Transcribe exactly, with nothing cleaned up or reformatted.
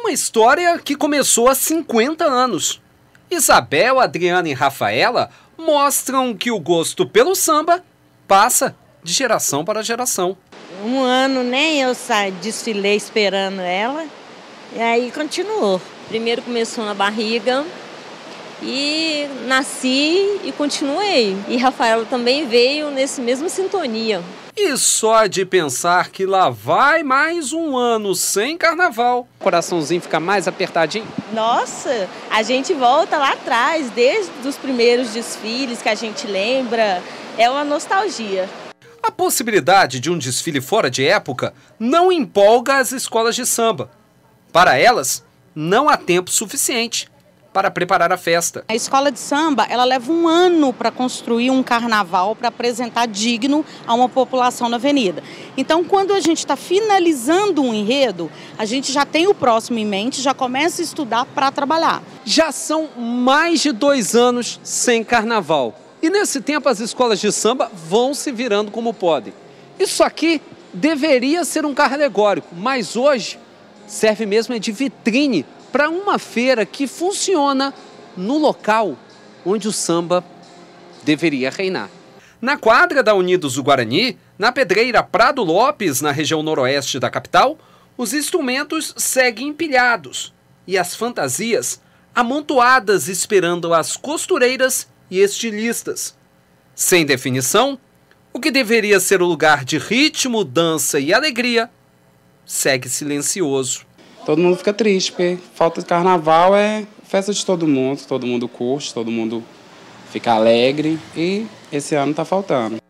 Uma história que começou há cinquenta anos. Isabel, Adriana e Rafaela mostram que o gosto pelo samba passa de geração para geração. Um ano, né? Eu saí, desfilei esperando ela e aí continuou. Primeiro começou na barriga e nasci e continuei. E Rafaela também veio nesse mesmo sintonia. E só de pensar que lá vai mais um ano sem carnaval, o coraçãozinho fica mais apertadinho. Nossa, a gente volta lá atrás, desde os primeiros desfiles que a gente lembra, é uma nostalgia. A possibilidade de um desfile fora de época não empolga as escolas de samba. Para elas, não há tempo suficiente para preparar a festa. A escola de samba, ela leva um ano para construir um carnaval, para apresentar digno a uma população na avenida. Então, quando a gente está finalizando um enredo, a gente já tem o próximo em mente, já começa a estudar para trabalhar. Já são mais de dois anos sem carnaval. E nesse tempo as escolas de samba vão se virando como podem. Isso aqui deveria ser um carro alegórico, mas hoje serve mesmo de vitrine para uma feira que funciona no local onde o samba deveria reinar. Na quadra da Unidos do Guarani, na pedreira Prado Lopes, na região noroeste da capital, os instrumentos seguem empilhados e as fantasias amontoadas esperando as costureiras e estilistas. Sem definição, o que deveria ser o lugar de ritmo, dança e alegria segue silencioso. Todo mundo fica triste, porque falta de carnaval é festa de todo mundo, todo mundo curte, todo mundo fica alegre e esse ano está faltando.